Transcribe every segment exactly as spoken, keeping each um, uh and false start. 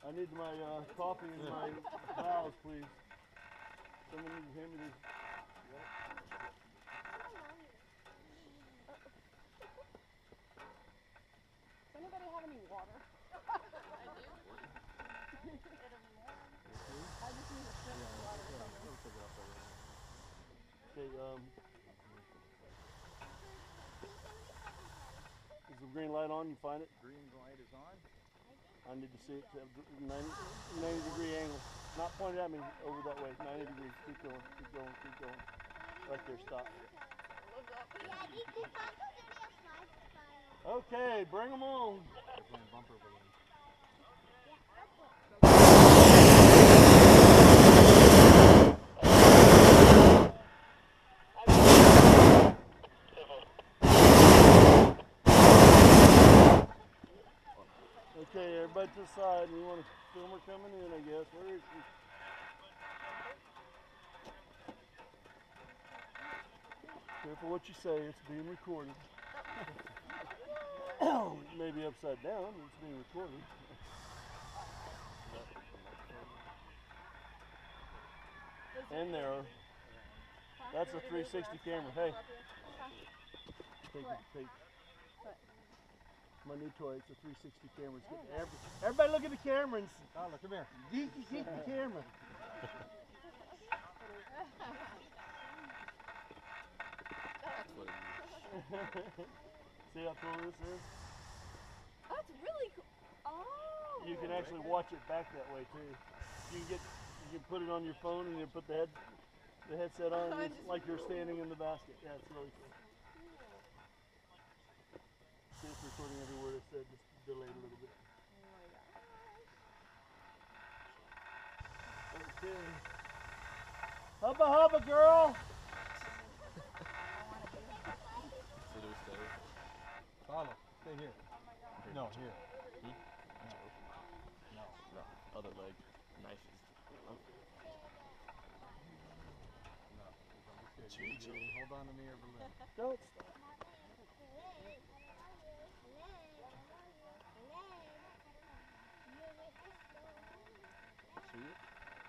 I need my uh, coffee and my towels, please. Someone needs to hand me these. Does anybody have any water? I do. I just need a sip of water. Okay, um, is the green light on? You find it? Green light is on. I need to see it to ninety, ninety degree angle. Not pointed at me, over that way. ninety degrees. Keep going, keep going, keep going. Right there, stop. Okay, bring them on. They're playing bumper balloons. Okay, everybody to the side. We want to film her coming in, I guess. Where is she? Careful what you say, it's being recorded. Maybe upside down, it's being recorded. And there. That's a three sixty camera. Hey. Take it, take it. My new toy, it's a three sixty camera. It's getting every, everybody look at the camera and Oh, look, come here. geeky, geek the camera. That's what it is. See how cool this is? That's really cool. Oh. You can actually watch it back that way too. You can get, you can put it on your phone and you put the head, the headset on, and it's like you're standing in the basket. Yeah, it's really cool. See, it's recording every word it said, just delayed a little bit. Okay. Hubba hubba, girl. So do we stay? Follow. Stay here. No, here. Hmm? No. No. Other leg. Knife is. Oh. No. J J. Hold on to me or balloon. Don't stop. See it?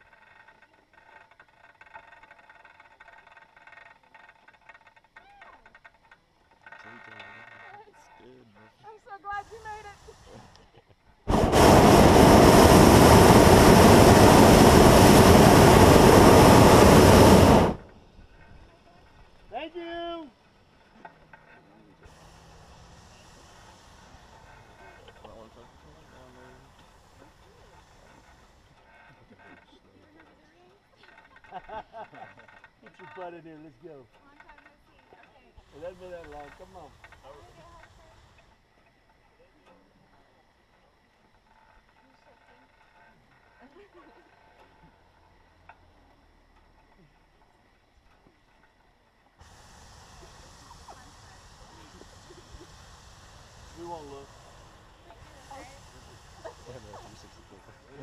J J. That's good, Murphy. I'm so glad you made it. Thank you. That one took down there. Get your butt in here, let's go. It hasn't been that long, come on. We won't look. Yeah, no, three sixty clip.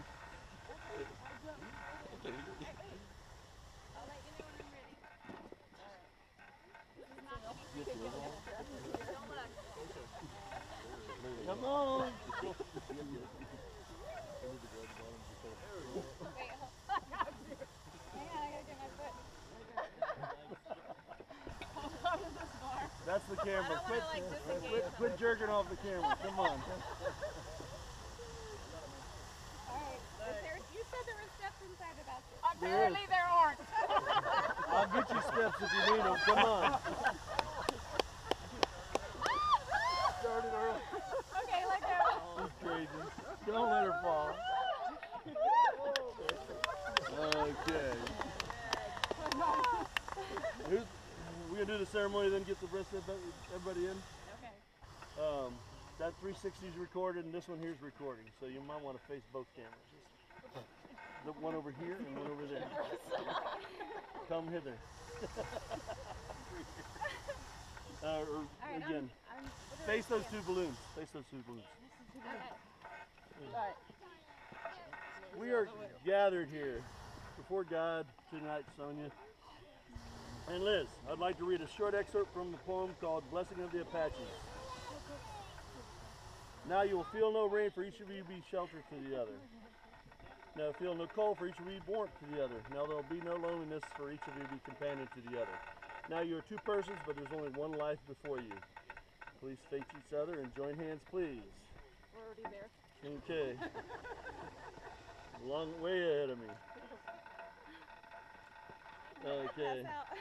Come on. That's the camera. Quit, quit, quit jerking off the camera. Come on. Alright. You said there were steps inside the basket. Apparently there aren't. I'll get you steps if you need them. Come on. Started early. Okay, let go. She's crazy. Don't let her fall. Okay. Who's, we're going to do the ceremony, then get the rest of everybody in. Okay. Um, that three sixty is recorded, and this one here is recording, so you might want to face both cameras. The one over here and one over there. Come hither. uh, or Alright, again, I'm, I'm face those two balloons. Face those two balloons. Okay. Alright. We are gathered here before God tonight, Sonia. And Liz, I'd like to read a short excerpt from the poem called Blessing of the Apaches. Now you will feel no rain, for each of you be shelter for the other. Now feel no cold for each of you warmth to the other. Now there will be no loneliness for each of you to be companion to the other. Now you are two persons, but there's only one life before you. Please face each other and join hands, please. We're already there. Okay. Long way ahead of me. Okay.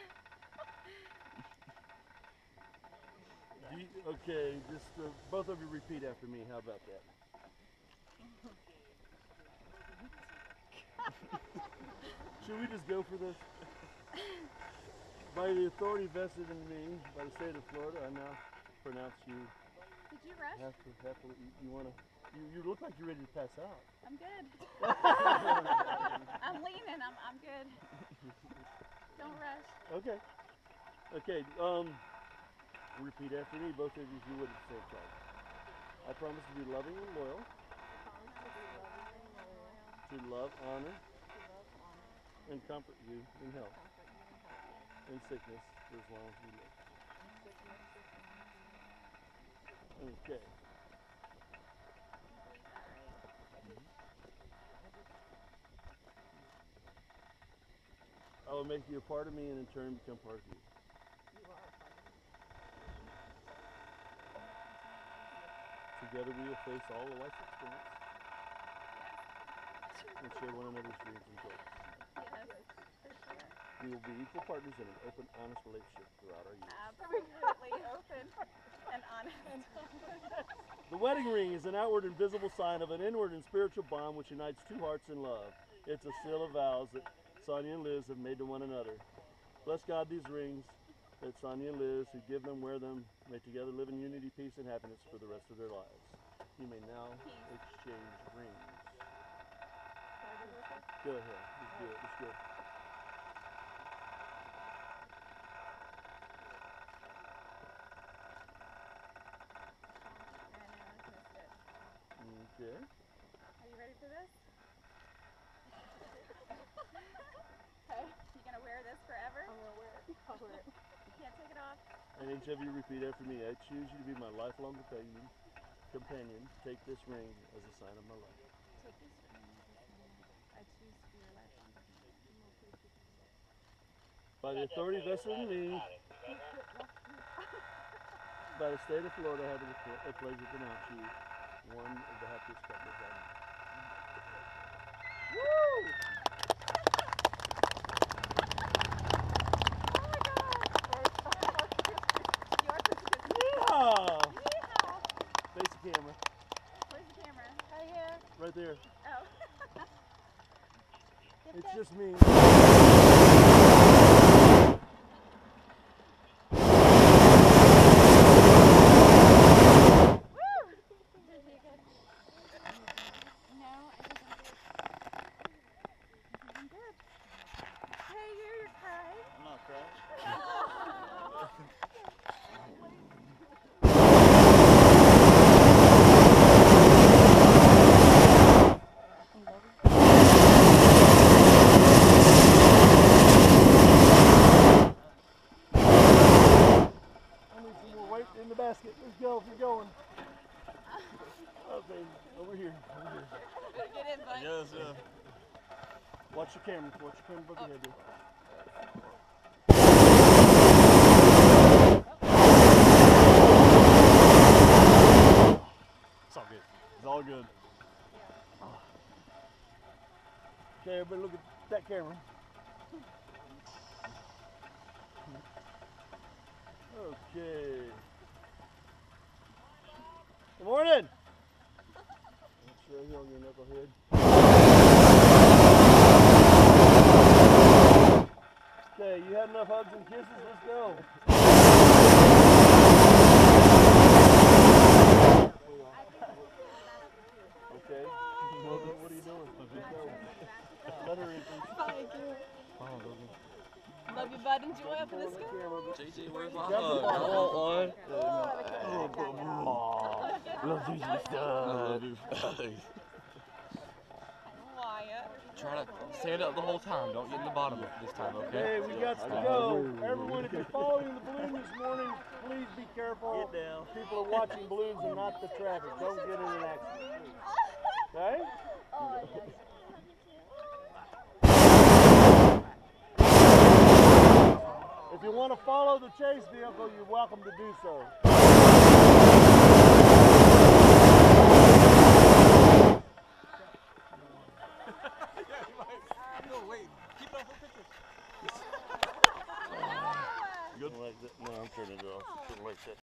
Do you, okay, just uh, both of you repeat after me. How about that? Should we just go for this? By the authority vested in me by the state of Florida, I now pronounce you. Did you rush? Have to, have to, you, you wanna? You, you look like you're ready to pass out. I'm good. I'm leaning. I'm I'm good. Don't rush. Okay. Okay. Um. Repeat after me, both of you, if you would, at the same time. I promise to be loving and loyal. To love, honor, and comfort you in health and sickness for as long as you live. Okay. I will make you a part of me and in turn become part of you. Together we will face all of life's experience and share one another's dreams and goals. Yes, for sure. We will be equal partners in an open, honest relationship throughout our years. Absolutely open and honest. The wedding ring is an outward and visible sign of an inward and spiritual bond which unites two hearts in love. It's a seal of vows that Sonia and Liz have made to one another. Bless God these rings that Sonia and Liz, who give them, wear them, may together live in unity, peace, and happiness for the rest of their lives. You may now exchange rings. Go ahead. Let's do it. Let's go. Okay. Are you ready for this? Okay. You gonna wear this forever? I'm gonna wear it. I'll wear it. You can't take it off. And each of you repeat after me. I choose you to be my lifelong companion. Companion. Take this ring as a sign of my love. Take this ring as a sign of my love. I choose to be your lifelong companion. By the authority vested in me, by the state of Florida, I have the pleasure to pronounce you one of the happiest couples I know. Woo! Yeehaw! Face the camera. Where's the camera? Right here. Right there. Oh. It's just me. In the basket. Let's go. We're going. Okay, over here. Over here. Get in, bud. Yes, yeah. Watch your camera. Watch your camera above your head. Dude. It's all good. It's all good. Okay, everybody look at that camera. Okay. Good morning. Show you on your knucklehead. Okay, you had enough hugs and kisses. Let's go. Okay. Well, what are you doing? Let's go. Let her in, please. Thank you. Oh, baby. Love you, bud. Enjoy up in this J J J, where's my Jump hug? the I want one. Love you, I love you. Wyatt. Try to stand up the whole time. Don't get in the bottom this time, okay? Hey, we got to go. Everyone, if you're following the balloon this morning, please be careful. Get down. People are watching balloons and not the traffic. Don't get in an accident. Okay? to follow the chase vehicle, you're welcome to do so. No, wait. Keep up for pictures. Good like that. No, I'm turning it off. Like that.